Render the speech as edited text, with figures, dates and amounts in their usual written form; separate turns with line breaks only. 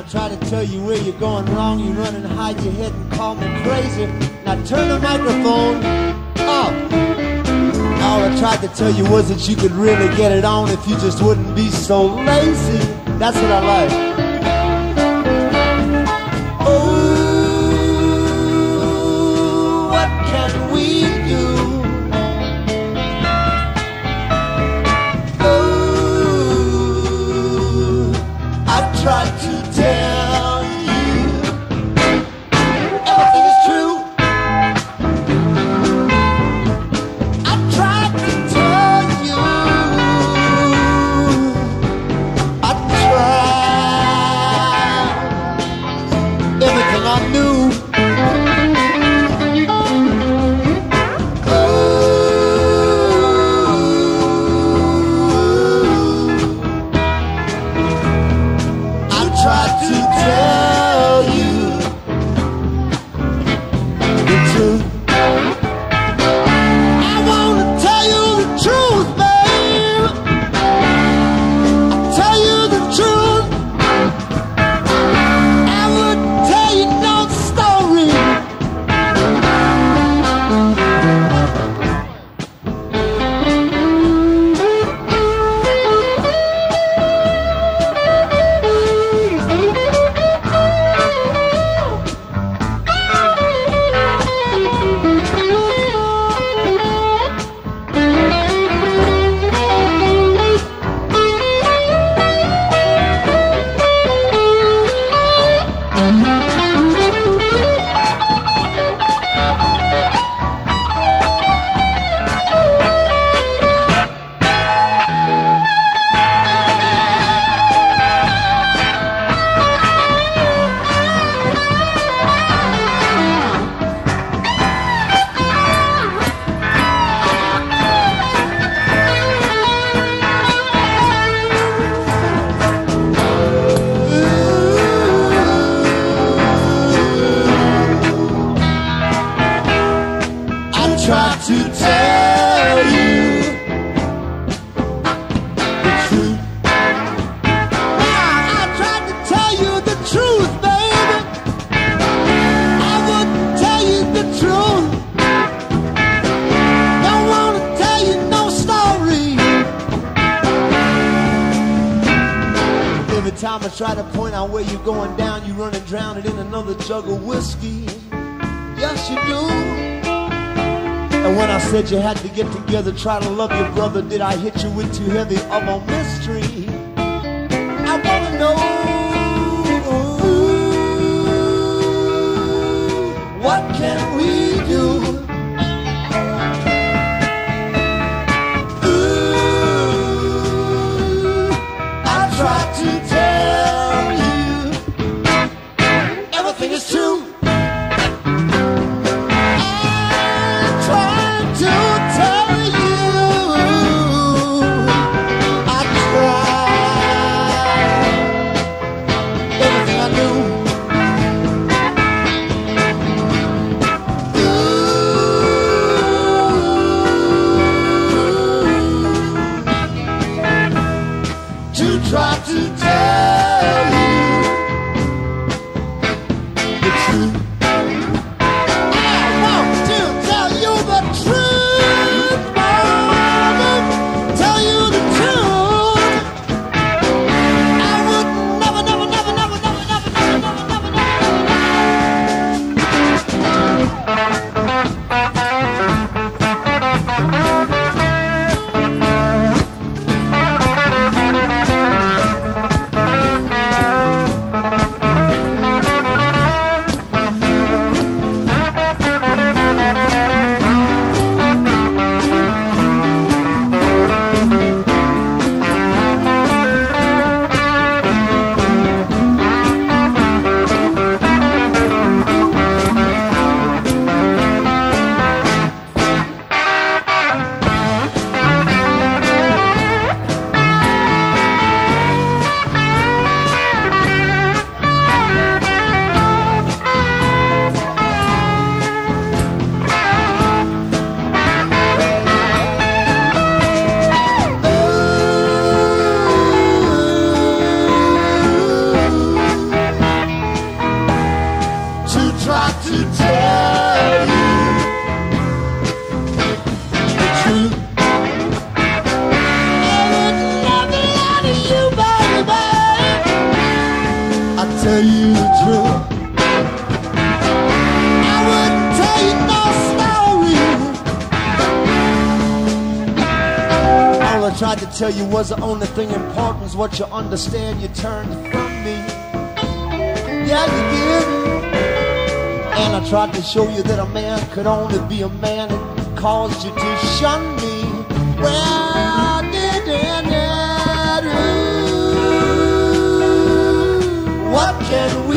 try to tell you where you're going wrong. You run and hide your head and call me crazy. Now turn the microphone up. All I tried to tell you was that you could really get it on if you just wouldn't be so lazy. That's what I like. Oh, what can we do? Oh, I've tried to tell you everything is true. I've tried to tell you. I've tried everything I knew. Tried to tell you the truth. I want to tell you the truth, babe. I'll tell you the truth. I wouldn't tell you no story. Try to tell you the truth. I tried to tell you the truth, baby. I wouldn't tell you the truth. Don't want to tell you no story. Every time I try to point out where you're going down, you run and drown it in another jug of whiskey. Yes, you do. And when I said you had to get together, try to love your brother, did I hit you with too heavy of a mystery? I wanna know, what can we do? Ooh, I tried to tell you everything is true. Try to tell you the truth. I want to tell you the truth, mama. Tell you the truth. I would never, never, never, never, never, never, never, never, never, never. tell you the truth. I wouldn't tell you no story. All I tried to tell you was the only thing important was what you understand. You turned from me. Yeah, you did. And I tried to show you that a man could only be a man and caused you to shun me. Well, didn't it? What can we